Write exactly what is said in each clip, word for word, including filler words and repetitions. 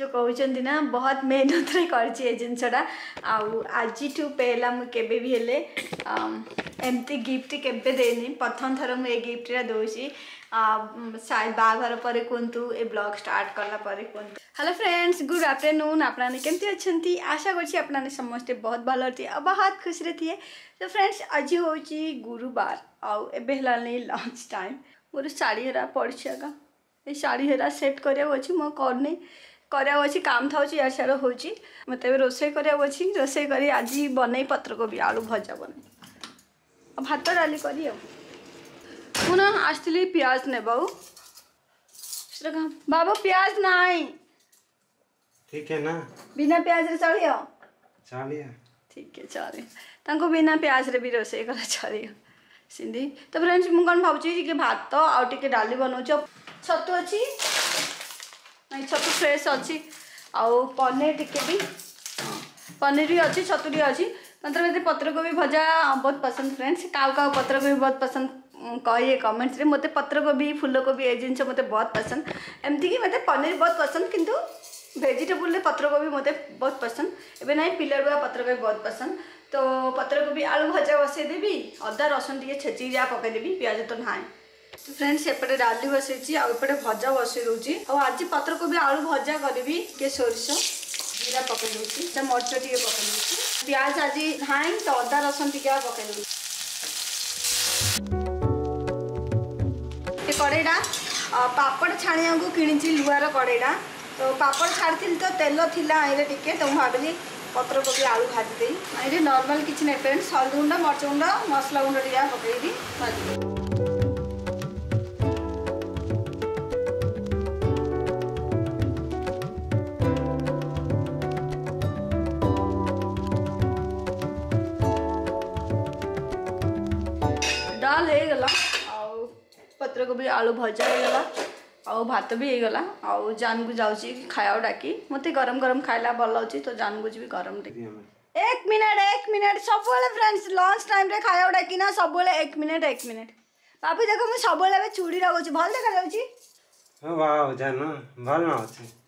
जो कहते ना बहुत मेहनत रे कर जिनसटा आज पहला मुझे भी हेले एमती गिफ्ट केबे देनी प्रथम थर मुझे गिफ्टा दूसरी शायद बाहर पर कहतु ए ब्लॉग स्टार्ट कला पर कहतु। Hello friends, good afternoon. आपने केमती अच्छी आशा कर समस्ते बहुत भल थी और बहुत खुश रे थे। तो फ्रेंड्स आज हूँ गुरुवार आबे लंच टाइम मोर शाढ़ी हरा पड़ी आगा ये शाढ़ी हरा सेट करा अच्छी मो करनी करा अच्छी काम था यार साड़ हो मत रोसे करा अच्छी रोसे कर आज बनई पत्रकोबी आलू भजा बन भात डाली करी मुना आसली प्याज ने बाबू बाबू प्याज नहीं ठीक है ना बिना प्याज रे चलियो चलिए ठीक है चलिए तांको बिना प्याज रे भी रोसे करा चलियो सिंधी। तो फ्रेंड्स मुझे कौन भावुची कि भात आउ टे डाली बनाऊँ छतु अच्छी नहीं छतु फ्रेश अच्छी आउ पनीर टिके भी पनीर भी अच्छी छतु भी अच्छी मतलब मत पत्रकोबी भजा बहुत पसंद फ्रेंड्स काउ काउ पत्रकोबी बहुत पसंद कहिए कमेंट्स रे मते पत्रकोबी फूलकोबी ये जिन मते बहुत पसंद एमती कि मते पनीर बहुत पसंद किंतु वेजिटेबल पत्रकोबी मते बहुत पसंद एबे नहीं पिलरुआ पत्रकोबी बहुत पसंद। तो पत्रकोबी आलू भजा बसई देवी अदा रसुण टे छेची जहाँ पकईदेवी प्याज तो ना। तो फ्रेंड्स एपटे डाली बसई आउपटे भजा बसई दूसरी आज पत्रकोबी आलू भजा करी के सोरिष जीरा पकई दूसरी मर्च टे पकई दूसरी प्याज आज ना तो अदा रसुण टे पकई दूसरी कड़ेटा पापड़ छाणिया को किणी लुआर कड़ेटा तो पापड़ छाड़ी तो तेल थिला ये टिके तो भाविली पत्रकोबी आलू भाजी ये नॉर्मल किसी नहीं फ्रेंड्स हल्दी गुंड मर्च गुंड मसला गुंड टे पकईदी भाजी डाल हो गला पत्रकोबी आलू भजा हो गला आउ भात भी हो गला आउ जान को जाऊँगी खाया डाकी मत गरम गरम खाइला भल लगे तो जान को भी गरम एक मिनट एक मिनट सब फ्रेंड्स लंच टाइम रे खाया डाकी ना सब एक मिनट एक मिनट बाबू देखो मुझे सब चूड़ी लगुच भल देखा जान भल न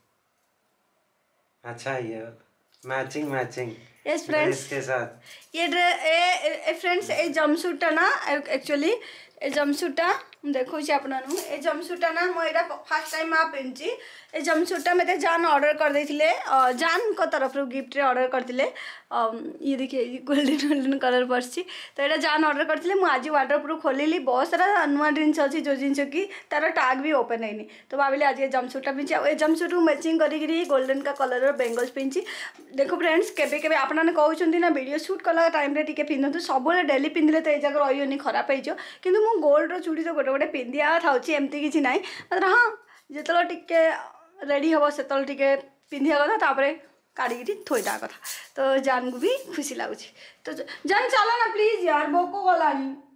अच्छा ये मैचिंग मैचिंग यस फ्रेंड्स के साथ ये ए फ्रेंड्स ए जमसूटा ना एक्चुअली ए जमसूटा देखो आपन ए जमसूटा ना मुझे फास्ट टाइम आप पिंची ए जमसूटा मत जान ऑर्डर कर देथिले जान को तरफ रो गिफ्ट रे ऑर्डर करथिले ये देखिए गोल्डन गोल्डन कलर पड़सी तो यहाँ जान ऑर्डर करथिले मु आज वार्डरोब खोलिली बहुत सारा नुआ जिनस अच्छी जो जिनस कि तार टैग भी ओपन है तो भाविली आज ये जमसूटा पिंची ए जमसूट मैचिंग करी गोल्डन का कलर बेंगल्स पिंची। देखो फ्रेंड्स केबे केबे आपने कहते ना वीडियो शूट कला टाइम रे टिके पिंधतु सब डेली पिंधिले तो ये जगह रही खराब हो किंतु मु गोल्ड रो चूड़ी तो गोटे गोटे पिंधिया था एमती किसी ना मतलब हाँ जो टिके रेडी हम से टे पिंधिया कथा तापर काढ़ी थोड़ा कथा तो जान को भी खुशी लगुच। तो जान चलो ना प्लीज यार भोक गला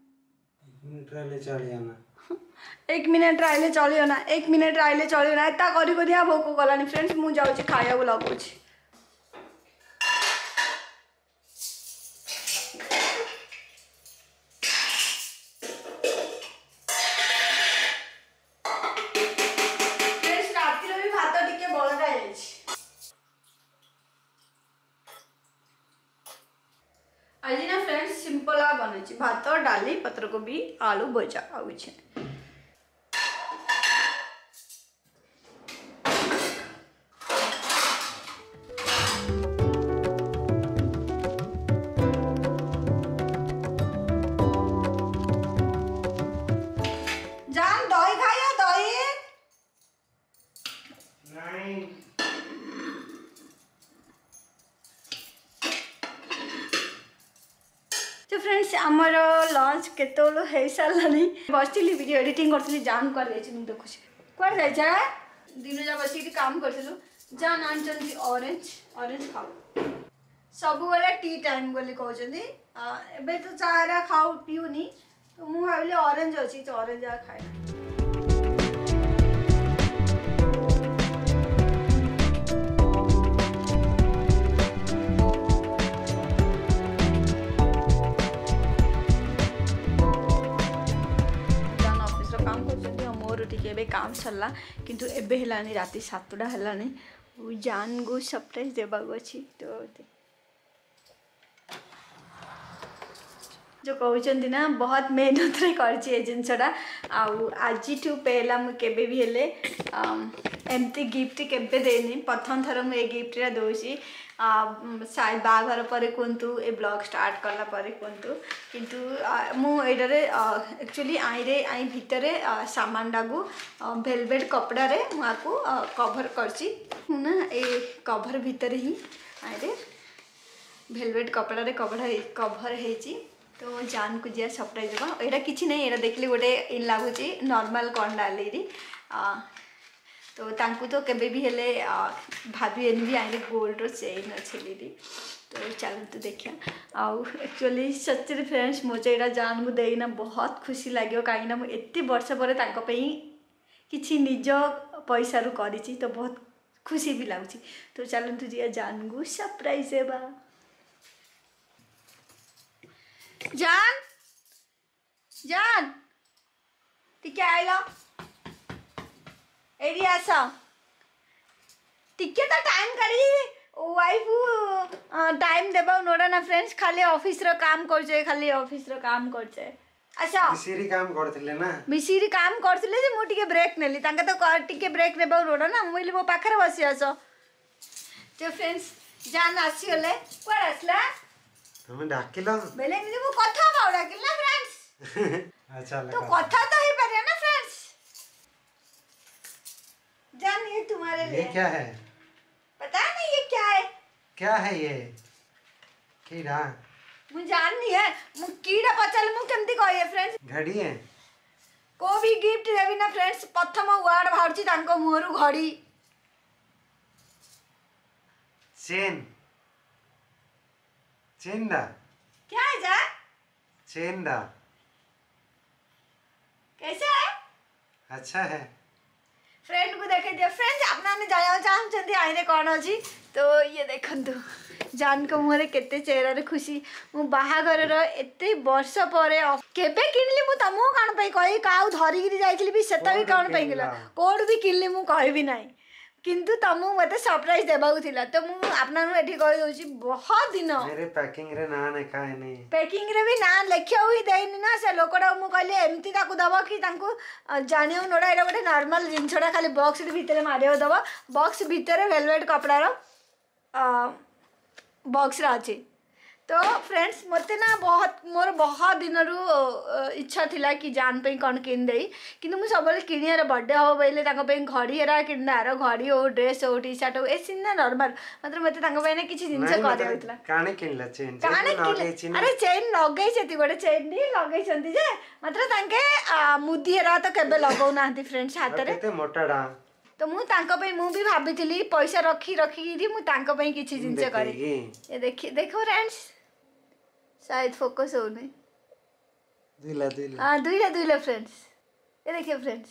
एक मिनट रहिले चलियो ना एक मिनट रहिले चलियो ना एता करी करी भोक गला फ्रेंड्स मुझे जाऊँ खाया लगुच। आज ना फ्रेंड्स सिंपल आ बन भात डाली पत्रकोबी आलू भजा आउ जान दही खाया दही नहीं तो फ्रेंड्स आमर लंच केत हो सारा बस वीडियो एडिटिंग करी जान कर देखुच कौन जाए दिन जा बस काम करूँ जान आनी ऑरेंज ऑरेंज खाऊ सब टी टाइम बोली कहते एबे तो चाह खाऊ पीऊनी तो मुझे भाविली ऑरेंज अच्छी तो ऑरेंज आ खाए काम कर मोर टी काम सरला किंतु एबे हेलानी राति सातटा हेलानी जान को सरप्राइज देवा अच्छी तो जो कहते ना बहुत मेहनत रे करछि जिनसटा आज पहला मुझे भी हेले एमती गिफ्ट केबे देनी प्रथम थर मुझे गिफ्टा दूसरी शायद बाघर पर कहतु ए ब्लॉग स्टार्ट कला पर कहतु किंतु मुझे एक्चुअली आईरे आई भितर सामान को वेलवेट कपड़ा रे मुझको कवर करछि ना ए कवर भितर ही आईरे वेलवेट कपड़ा रे कवर कवर है तो जान को दिया सरप्राइज देवा यहाँ किसी नहीं यहाँ देखली गोटे इन लगुच नॉर्मल कौन डाली तो तांकु तो केबे भी हेले भाभी भी आईने गोल्ड चेन अच्छे तो चलते देखिया आउ एक्चुअली सच्चे फ्रेंड्स मुझे यहाँ जान को देना बहुत खुशी लगे कहीं मुझे एत वर्ष पर किसी निज पैसा रू करी तो बहुत खुशी भी लगुच तो चलते जी जान को सरप्राइज देवा जान जान टिके आइल एडी आस टिके तो टाइम करी वाइफ टाइम देबा नोडा ना फ्रेंड्स खाली ऑफिस रो काम करछे खाली ऑफिस रो काम करछे अच्छा मिसिरी काम करथिले ना मिसिरी काम करथिले जे मु टिके ब्रेक नेली तांका तो टिके ब्रेक नेबा नोडा ना मुइली मो पाखरे बसी आसो तो फ्रेंड्स जान आसी गले कोड आसला हमें डाकिलो बेले मुझे वो कथा बाउ डाकिल ना फ्रेंड्स अच्छा तो कथा तो ही पर ना फ्रेंड्स जान ये तुम्हारे लिए ये क्या है पता नहीं ये क्या है क्या है ये कीड़ा मुझे जान नहीं है मु कीड़ा पचल मु केमती कहिए फ्रेंड्स घड़ी है को भी गिफ्ट देबी ना फ्रेंड्स प्रथम वर्ड भाउची तांको मुहरु घड़ी चेन चेंडा क्या है जा चेंडा कैसा है अच्छा है फ्रेंड को देखे दिया फ्रेंड्स अपना ने जाया चाहते आईने कौन अच्छी तो ये देखंतु जान को मुहरे केते चेहरा रे खुशी मु बाहागर रो एते वर्ष पर केबे किनली मु तमो कान पई कहि काउ धरि गिरी जाइछली भी सेता भी कान पई गेला कोड भी किनली मु कहबी नाही किंतु तमु मते सरप्राइज देबाउ थिला तो मु आपना नु एठी कहि दोची बहुत दिन मेरे पैकिंग रे ना ने काहे नहीं पैकिंग रे भी ना लेखियो ही देनी ना से लोकडा मु कहले एमती ताकू दबा कि तांकू जानियो नोडा एटा गोटे नॉर्मल जिनछडा खाली बॉक्स रे भीतर मारियो दबा बॉक्स भीतर वेलवेट कपड़ा रो बॉक्स रा अछि तो फ्रेंड्स मते ना बहुत मोर बहुत दिन रु इच्छा थिला कि जान पे कौन किन देई किंतु मु सबले किनियार बर्थडे हो बैले ताको पे घड़ी एरा किनदार घड़ी हो ड्रेस हो टी शर्ट हो ए सिन नॉर्मल मतलब मते ताको पे ना किछि जिंस करे होतला काने किनला चेन काने किन अरे चेन लगै छथि गोटे चेन नी लगै छथि जे मतलब तांके मुदी एरा तो केबे लगाउ नांती फ्रेंड्स हाथ रे केते मोटाडा तो मु तांको पे मु भी भाबिथिली पैसा रखी रखी दी मु तांको पे किछि जिंस करे ये देखि देखो फ्रेंड्स शायद फोकस हो नहीं दुईला दुईला हां दुईला दुईला फ्रेंड्स ये देखिए फ्रेंड्स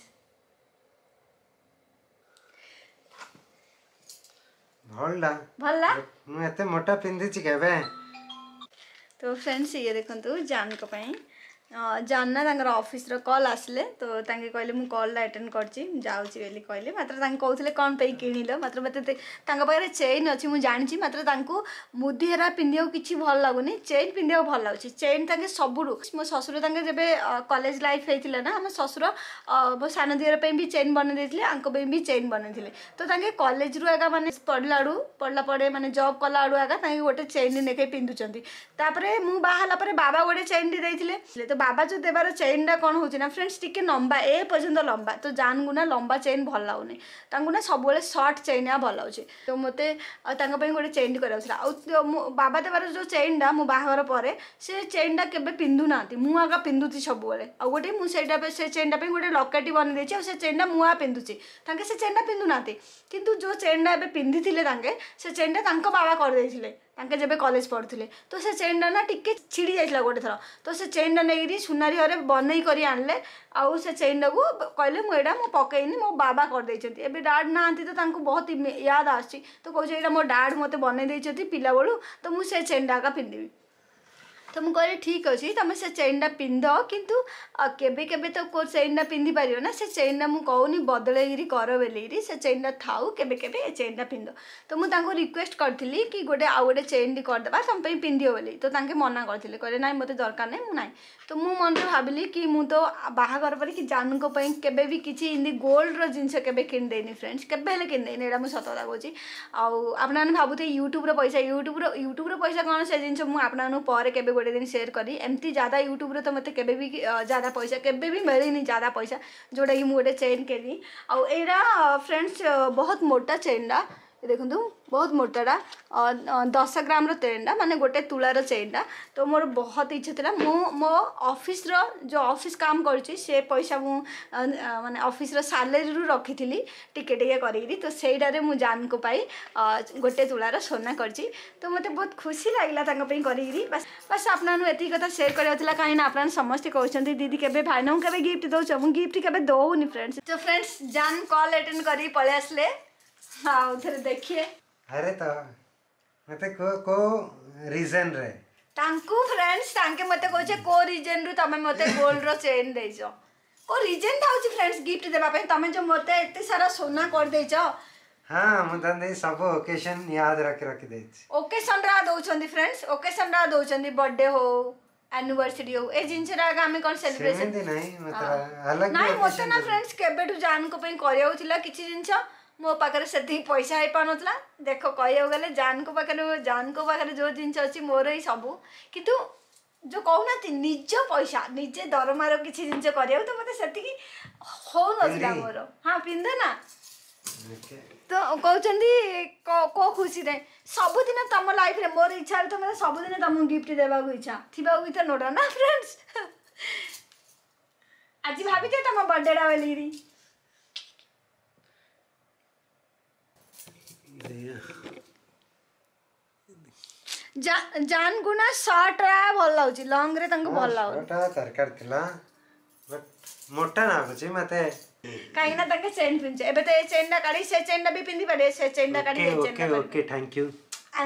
भलला भलला मु एते मोटा पिंदी छि केबे तो फ्रेंड्स ये देखंतु जान को पई जानना तांकर ऑफिस रो कॉल आसले तो तांके कहले मु कॉल अटेंड करछि जाउछि बेली कहले मात्र तांके कहउथले कोन पे किनिलो मात्र मते तांका पारे चेन अछि मु जानि छि मात्र तांको मुदी हेरा पिंदियो किछि भल लागुनी चेन पिंदियो भल लागुछि चेन तांके सबुरु मो ससुर तांके जेबे कॉलेज लाइफ हेतिला ना हम ससुर मो सान दियर पे भी चेन बने देथिले आंको पे भी चेन बने थिले तो तांके कॉलेज रु आगा माने पढलाडू पढला पडे माने जॉब कलाडू आगा तांके गोटे चेन नेके पिंदुचंती तापरे मु बाहाला परे बाबा गोटे चेन दे देथिले तो बाबा जो देवार चेन टा कौन होना फ्रेंड्स टिके लंबा ए पर्यंत लंबा तो जान गुना लंबा चेन भल लगुनि ना सब सर्ट चेन या भल लागे तो मत गोटे चेन कर बाबा देवार जो चेन टा मो बाहर पर से चेन टा केबे पिंधु ना मु आगा पिंधुची सब आ गोटे मुझे से चेन टा गोटे लकेट बन से चेन टा मुआ पिंधुची से चेन टा पिंधु ना किंतु जो चेन टा पिंधि से चेन टा बाबा करदे तांके जब कॉलेज पढ़ुले तो से चेन टा ना टिके छिड़ी जाइला गोटे थर तो से चेन टा नहीं सुनारी हरे बनई करी आनले आउ से चेन टा को कहले मुझा मु पकईनी मो बाबा करदे एबे डाड ना तो तांको बहुत याद आसी तो कहूँ यहाँ मो डाड मत बनई पिला बेलू तो मुझे चेन टा पिंधि तो मुझे कहली ठीक अच्छे तुम से चेनटा पिंध किंतु केबे केबे तो को चेनटा पिंधि पार ना से चेनटा मुझे कहूनी बदलैरी कर बोली से चेनटा थाऊ केबे केबे चेनटा पिंध तो मुझे रिक्वेस्ट करी कि गोटे आउ गोटे चेन टी करदे तुम पिंधि बोली तो तांके मना करते कहले ना मत दरकार नहीं मुझे ना तो मुझे मन में भाविली कि मुझ तो बाहागर पर कि जानू केबे भी किसी इमती गोल्ड जिनस केबे किनदेनी फ्रेंड्स केबे किनदेनी यहाँ मुझे सतता कौची आपने भावुथे यूट्यूब पैसा यूट्यूब यूट्यूब पैसा कौन से जिन मुझे आपने केबे गोटे दिन शेयर करी एमती ज़्यादा यूट्यूब तो मत केबे भी ज़्यादा पैसा केबे भी मिलनी ज़्यादा पैसा जोटा कि मुझे चेन किनी आईरा फ्रेंड्स बहुत मोटा चेनटा देखो बहुत मोटाटा दस ग्राम चेनटा माने गोटे तुलार चेनटा तो मोर बहुत इच्छा था मो मो ऑफिस रो जो ऑफिस काम करुँची से पैसा मु माने ऑफिस रो सैलरी रु रखी थी टिके टिके करी तो सेटारे मु जान को पाई गोटे तुलार सोना करची तो मत बहुत खुशी लगला करी बस बस आपन एति कथा शेयर करा कहीं आप समस्ते कहते दीदी के भाईना के गिफ्ट दौच मुझे गिफ्ट के दौनी फ्रेंड्स तो फ्रेंड्स जान कॉल अटेंड कर पलि आसले हाँ थे देखिए अरे तो मते को को रीजन रे तांकु फ्रेंड्स तांके मते कहछे को रीजन रु तमे मते गोल्ड रो चेन देइछो को रीजन थाउची फ्रेंड्स गिफ्ट देबा पे तमे जो मते एते सारा सोना कर देइछो हाँ मु दे सब ओकेजन याद रख रख देछि ओकेजन रा दउछंदी फ्रेंड्स ओकेजन रा दउछंदी बर्थडे हो एनिवर्सरी हो ए जिंस रा आमे कोन सेलिब्रेशन नहीं मतलब अलग नहीं मते ना फ्रेंड्स केबेटू जान को पे करियो थिला किछि जिंस मो पाखे से पैसा हो पान देख कह गले जान को पाखे जान को पाखे जो जिन अच्छी मोर ही सबू कितु जो कहना निज पैसा निजे दरमार किसी जिन कर तो मत से हो ना मोर हाँ पिंध ना तो कहते को खुशी रे सबुदिन तुम लाइफ रे मोर इच्छा तो मतलब सबुदिन तुमको गिफ्ट देवा इच्छा थी भी तो नोटा ना फ्रेंड्स आज भाभी थे तुम बर्थडे बोली जा, जान गुना शर्ट रा भल लाउची लॉन्ग रे तंको भल लाउ शर्ट तरकार थिला बट मोटा ना होची मते काई ना तंके चेन पिनचे एबे तो ए चेन ना काडी से चेन ना भी पिंदी पड़े से चेन ना काडी ए chain okay okay thank you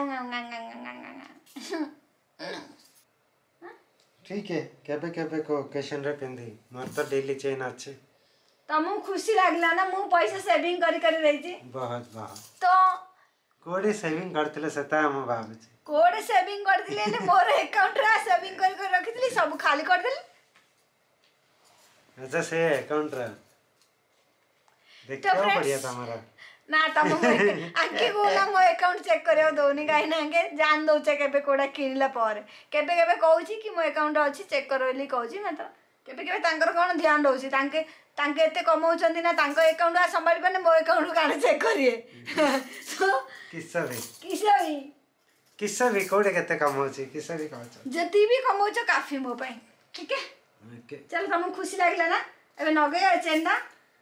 ठीक है केबे केबे को ओकेजन रे पिंदी मोर तो डेली चेन अच्छे तमु खुशी लागला ना मु पैसा सेविंग करी करी रही छी बहुत बहुत तो कोडे सेविंग करथिले सेता हम भाबे छी कोडे सेविंग कर दिले ने मोर अकाउंट रा सेविंग कर कर रखितली सब खाली कर देली अच्छा से अकाउंट रा देखो बढ़िया तमारा ना तम आके गोला मो अकाउंट चेक करियो दोनी काई ना के जान दउचे केबे कोडा किनला पर केबे केबे कहूची कि मो अकाउंट अछि चेक करली कहूची ना तो केबे केबे तांकर कोन ध्यान दउची तांके तांके एते कमाउचंदी ना तांको अकाउंट आ संभाली पने मो अकाउंट काने चेक करिए तो किस्सा भी किस्सा भी किस्सा भी कोडे केते कमाउची किस्सा भी कहछ जति भी कमाउछ काफी मो पई ठीक है ओके चल तुमको खुशी लागला ना एबे नगे चेंडा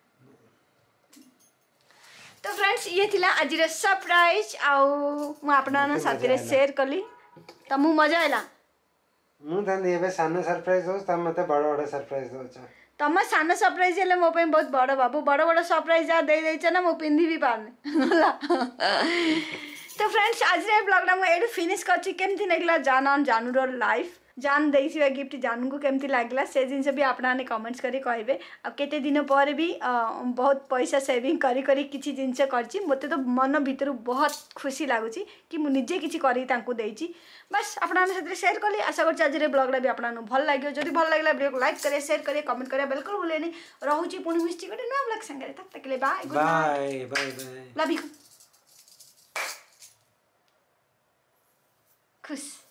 तो फ्रेंड्स ये थिला आज रे सरप्राइज आउ मु आपना साथी रे शेयर कली तमु मजा आइला मु दन एबे सानो सरप्राइज हो तम मते बड़ बड़ सरप्राइज दोछ तम सानो सरप्राइज हेले मो पे बहुत बड़ बाबू बड़ बड़ सरप्राइज जा दे देछ ना मो पिंदी भी पारने तो फ्रेंड्स आज रे ब्लॉग ना मु एडु फिनिश करछि केमथि लागला जान जानू रो लाइफ जान देइसिवा गिफ्ट जानू को केमथि लागला से जिनसे भी आपना ने कमेंट्स करी कहबे अब केते दिन पर भी बहुत पैसा सेविंग करी करी किछि जिनस करछि मते तो मन भीतर बहुत खुशी लागुछि कि मु निजे किछि करी तांको देइछि बस आपना साथे शेयर करली आशा करछि आज रे ब्लॉग ला भी आपना भल लाग्यो जदि भल लागला वीडियो को लाइक करे शेयर करे कमेंट करे बिल्कुल भूलेनी रहउछि पुणी मिस्टी गटे नो ब्लॉग संगे तब तक के लिए bye good bye bye bye love you खुश